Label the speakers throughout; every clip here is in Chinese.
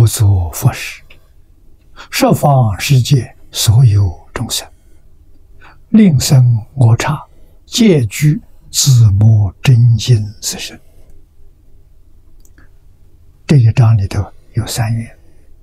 Speaker 1: 我作佛时，十方世界所有众生，令生我刹，皆具自摸真心四身。这一章里头有3愿。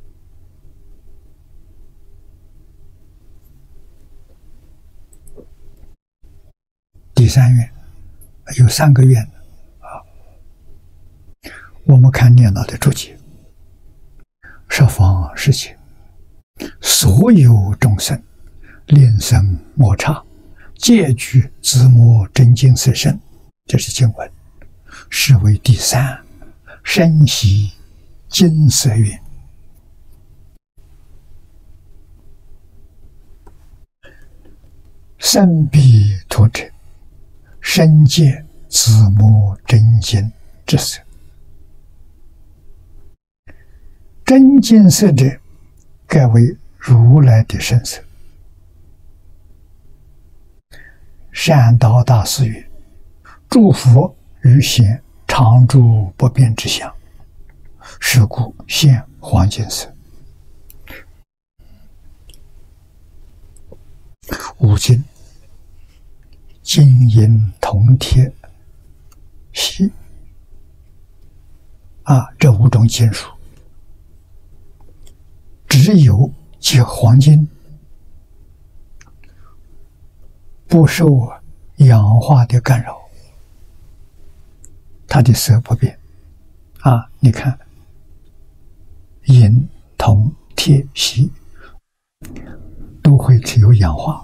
Speaker 1: 第3愿有3个愿啊。我们看念老的注解：十方世界所有众生，令生我刹，皆具自摸真净四身。这是经文，是为第3深习金色愿。身彼土者，身界自摸真金之色。真金色者，盖为如来的身色。善导大师曰：诸佛于显常住不变之相，是故现黄金色。五金，金银铜铁锡这5种金属，只有即黄金不受氧化的干扰，它的色不变你看银、铜、铁、锡都会有氧化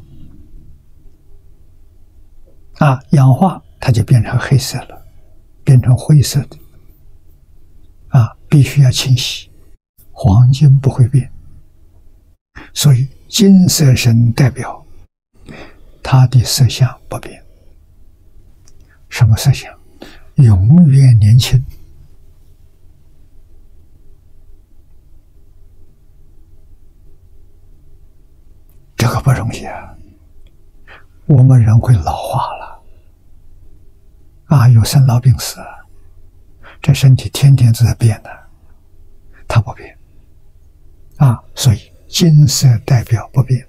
Speaker 1: 氧化它就变成黑色了，变成灰色的必须要清洗。黄金不会变，所以金色身代表它的色相不变。什么色相？永远年轻。这个不容易我们人会老化了有生老病死这身体天天都在变的，它不变所以金色代表不变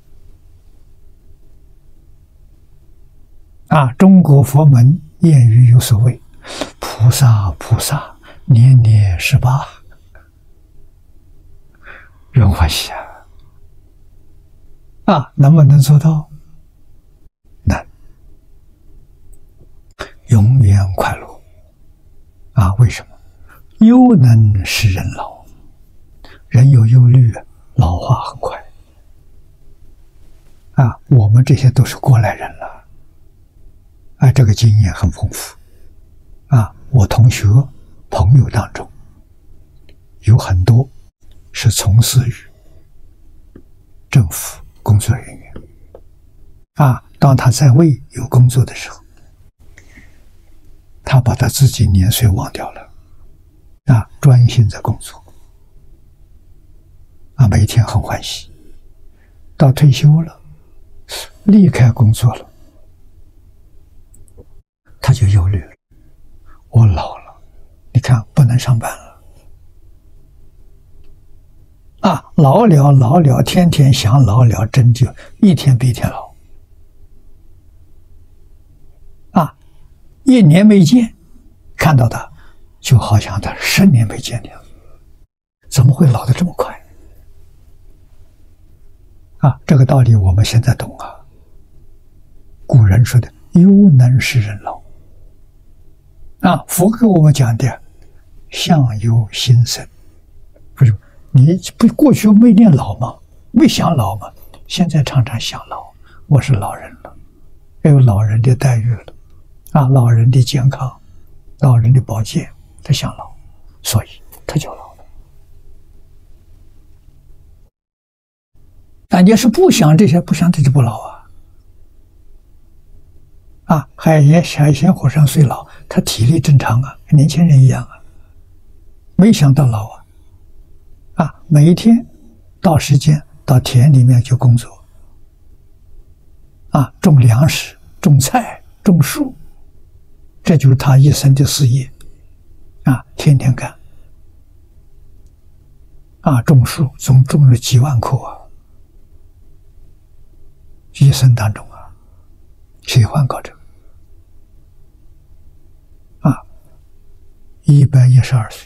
Speaker 1: 中国佛门谚语有所谓：菩萨菩萨，年年18。人欢喜能不能做到？难。永远快乐为什么？忧能使人老，人有忧虑老化很快我们这些都是过来人了这个经验很丰富我同学朋友当中有很多是从事于政府工作人员当他在位有工作的时候，他把他自己年岁忘掉了专心在工作每天很欢喜。到退休了，离开工作了，他就忧虑了，我老了，你看不能上班了老了，天天想老了，真就一天比一天老1年没见，看到他就好像他10年没见了，怎么会老得这么快这个道理我们现在懂古人说的忧能使人老佛给我们讲的相由心生。为什么？你不过去没念老吗？没想老吗？现在常常想老，我是老人了，要有老人的待遇了老人的健康，老人的保健，他想老，所以他就老了你要是不想这些，不想他就不老海鲜火山虽老，他体力正常跟年轻人一样没想到老每一天到时间到田里面就工作种粮食、种菜、种树，这就是他一生的事业天天干种树总种了几万棵一生当中喜欢搞这个112岁，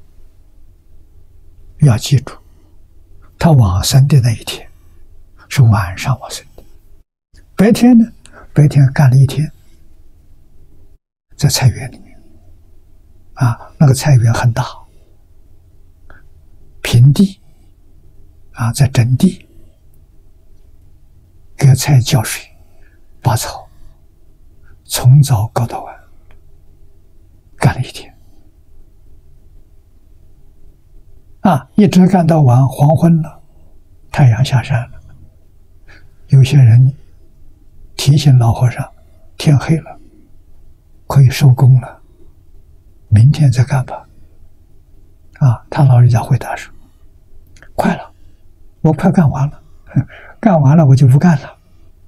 Speaker 1: 要记住，他往生的那一天是晚上往生的，白天呢，白天干了一天，在菜园里面那个菜园很大，平地在整地，给菜浇水，拔草，从早搞到晚，干了一天一直干到晚，黄昏了，太阳下山了。有些人提醒老和尚，天黑了，可以收工了，明天再干吧。他老人家回答说：“快了，我快干完了，干完了我就不干了。”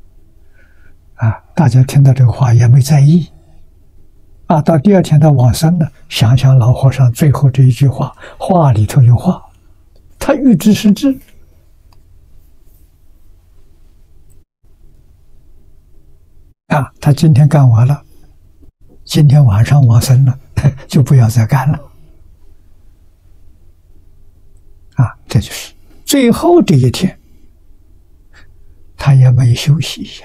Speaker 1: 大家听到这个话也没在意。到第二天他往生了，想想老和尚最后这一句话，话里头有话，他欲知是知。他今天干完了，今天晚上往生了，就不要再干了。这就是最后这一天，他也没休息一下。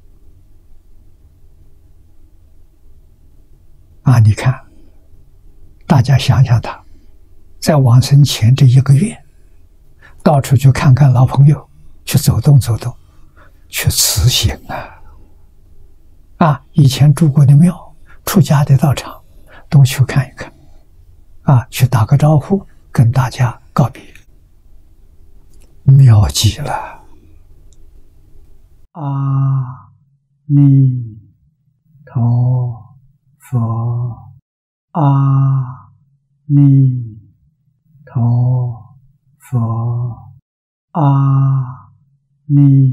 Speaker 1: 你看，大家想想他，在往生前这1个月，到处去看看老朋友，去走动走动，去慈行以前住过的庙、出家的道场，都去看一看，去打个招呼，跟大家告别，妙极了。阿弥陀佛，阿弥陀佛，阿弥